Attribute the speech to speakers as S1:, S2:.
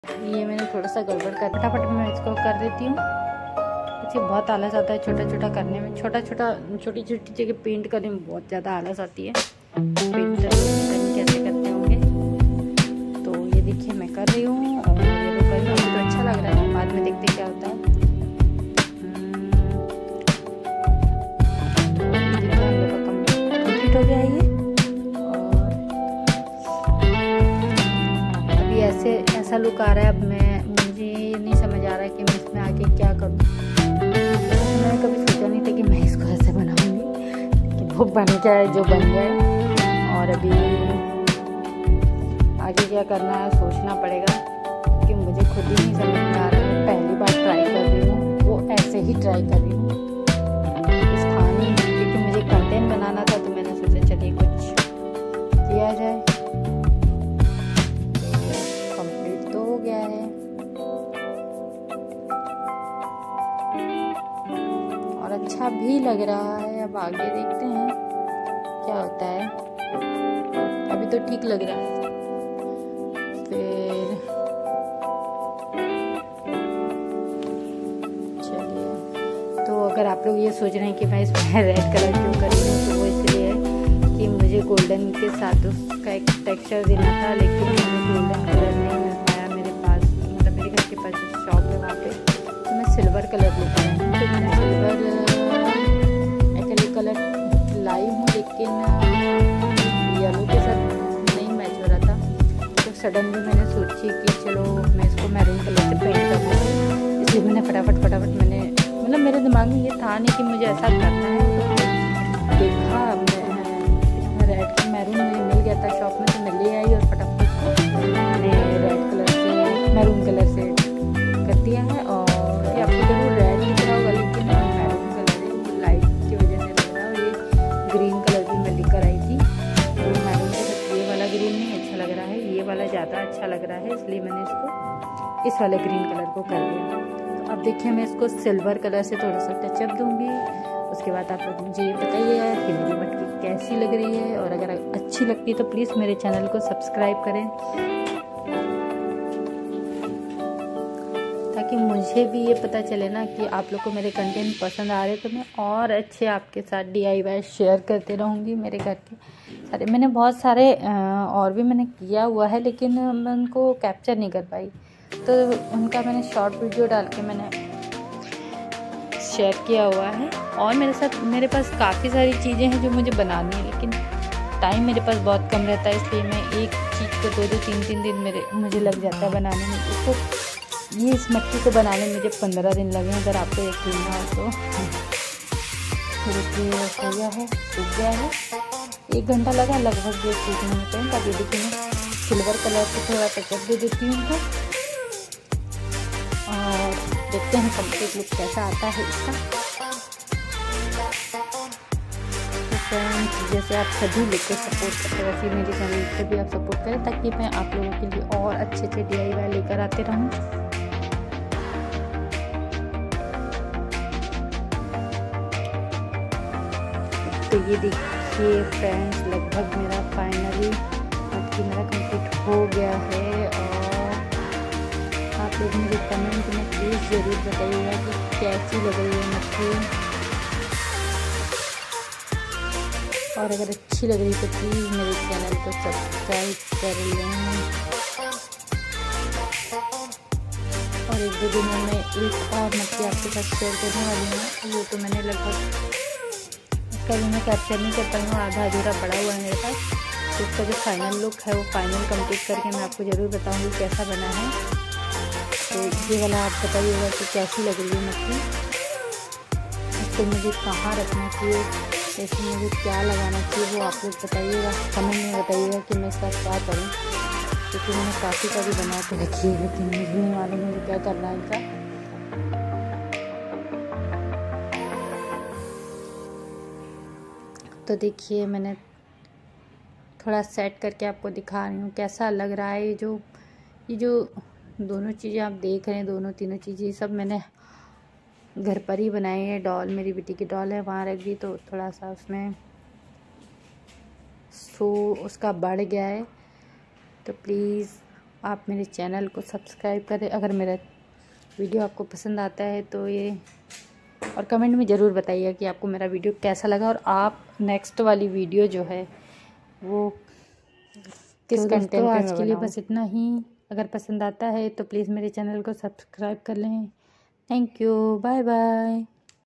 S1: ये मैंने थोड़ा सा गड़बड़ कर, फटाफट मैं इसको कर देती हूँ। मुझे बहुत आलस आता है छोटा छोटा करने में, छोटी छोटी जगह पेंट करने में बहुत ज़्यादा आलस आती है। पेंटर कैसे करते होंगे। तो ये देखिए मैं कर रही हूँ और ये तो कर रही हूँ, तो अच्छा लग रहा है। बाद में देखते क्या होता है। कंप्लीट हो गया ये। और अभी ऐसा लुक आ रहा है। अब मुझे नहीं समझ आ रहा है कि मैं इसमें आगे क्या करूँ। मैंने कभी सोचा नहीं था कि मैं इसको ऐसे बनाऊंगी, लेकिन वो बन गया है जो बन गया है। और अभी आगे क्या करना है सोचना पड़ेगा, कि मुझे खुद ही नहीं समझ में आ रहा है। पहली बार ट्राई कर रही हूँ, वो ऐसे ही ट्राई कर रही हूँ। स्थानीय क्योंकि मुझे कंटेंट बनाना था, तो मैंने सोचा चलिए कुछ किया जाए। कंप्लीट तो हो गया है और अच्छा भी लग रहा है। अब आगे देखते हैं क्या होता है। अभी तो ठीक लग रहा है। फिर चलिए, तो अगर आप लोग ये सोच रहे हैं कि मैं इसमें रेड कलर क्यों कर रही हूँ, तो वो इसलिए है कि मुझे गोल्डन के साथ उसका एक टेक्सचर देना था, लेकिन मुझे गोल्डन कलर नहीं मिल पाया मेरे पास। मतलब मेरे घर के पास जो शॉप है वहाँ पे, तो मैं सिल्वर कलर लेकर आई हूँ। तो मैंने सिल्वर एक्रेलिक कलर लाई हूँ, लेकिन येलो के साथ नहीं मैच हो रहा था। तो सडनली मैंने सोची कि चलो मैं इसको मैरून कलर से पेंट कर लूँ। इसलिए मैंने फटाफट मैंने मतलब मेरे दिमाग में ये था नहीं कि मुझे ऐसा करना है। तो देखा इसमें रेड मैरून मुझे मिल गया था शॉप में, तो मैं ले आई और फटाफट इसको मैंने रेड कलर से मैरून कलर से कर दिया है। और ये आपको जरूर रेड दिख रहा होगा, लेकिन मैरून कलर है, लाइट की वजह से लग रहा है। और ये ग्रीन कलर भी मैं लेकर आई थी, तो मैरून के साथ ये वाला ग्रीन नहीं अच्छा लग रहा है, ये वाला ज़्यादा अच्छा लग रहा है, इसलिए मैंने इसको इस वाले ग्रीन कलर को कर दिया। तो अब देखिए मैं इसको सिल्वर कलर से थोड़ा सा टचअप दूंगी। उसके बाद आप लोग मुझे ये बताइए कि मेरी मटकी कैसी लग रही है, और अगर अच्छी लगती है तो प्लीज़ मेरे चैनल को सब्सक्राइब करें, ताकि मुझे भी ये पता चले ना कि आप लोग को मेरे कंटेंट पसंद आ रहे, तो मैं और अच्छे आपके साथ DIY शेयर करते रहूँगी। मेरे घर के सारे मैंने बहुत सारे और भी मैंने किया हुआ है, लेकिन मैं उनको कैप्चर नहीं कर पाई, तो उनका मैंने शॉर्ट वीडियो डाल के मैंने शेयर किया हुआ है। और मेरे पास काफ़ी सारी चीज़ें हैं जो मुझे बनानी है, लेकिन टाइम मेरे पास बहुत कम रहता है, इसलिए मैं एक चीज़ को 2-2, 3-3 दिन मुझे लग जाता है बनाने में। इसको इस मटकी को बनाने में मुझे 15 दिन लगे, अगर आपको यकीन ना हो तो। फिर इसलिए हो गया है, सूख गया है, 1 घंटा लगा लगभग ये सूखने में। पेंट अभी देखिए मैं सिल्वर कलर से थोड़ा टचअप दे देती हूँ इनको, और देखते हैं कंप्लीट लुक कैसा आता है इसका। तो फ्रेंड्स, जैसे आप सभी लोग को सपोर्ट करते हैं, वैसे मेरे चैनल को भी आप सपोर्ट करें, ताकि मैं आप लोगों के लिए और अच्छे DIY लेकर आते रहूँ। तो ये देखिए फ्रेंड्स, लगभग मेरा फाइनली मटकी मेरा कंप्लीट हो गया है। और आप लोग मुझे कमेंट में प्लीज़ ज़रूर बताइएगा कि कैसी लग रही है मटकी, और अगर अच्छी लग रही है तो प्लीज़ मेरे चैनल को सब्सक्राइब कर लें। और 1-2 दिनों में एक और मटकी आपके साथ शेयर करने वाली हूँ। वो तो मैंने लगभग कभी मैं कैप्चर नहीं कर पाई हूँ, आधा अधूरा पड़ा हुआ है मेरे पास। तो इसका जो फाइनल लुक है वो फाइनल कंप्लीट करके मैं आपको ज़रूर बताऊँगी कैसा बना है। तो ये वाला आप बताइएगा कि कैसी लग रही है मटकी, इसको मुझे कहाँ रखना चाहिए, इसमें मुझे क्या लगाना चाहिए, वो आप लोग बताइएगा, कमेंट में बताइएगा कि मैं इसका क्या करूँ। क्योंकि मैंने काफ़ी सारी बना के रखी है, लेकिन मुझे नहीं मालूम मुझे क्या करना है इनका। तो देखिए मैंने थोड़ा सेट करके आपको दिखा रही हूँ कैसा लग रहा है। ये जो दोनों चीज़ें आप देख रहे हैं, दोनों तीनों चीज़ें, ये सब मैंने घर पर ही बनाई है। डॉल मेरी बेटी की डॉल है, वहाँ रख दी, तो थोड़ा सा उसमें उसका बढ़ गया है। तो प्लीज़ आप मेरे चैनल को सब्सक्राइब करें। अगर मेरा वीडियो आपको पसंद आता है तो ये, और कमेंट में ज़रूर बताइए कि आपको मेरा वीडियो कैसा लगा और आप नेक्स्ट वाली वीडियो जो है वो किस कंटेंट पे आज के लिए बस इतना ही। अगर पसंद आता है तो प्लीज़ मेरे चैनल को सब्सक्राइब कर लें। Thank you, bye bye.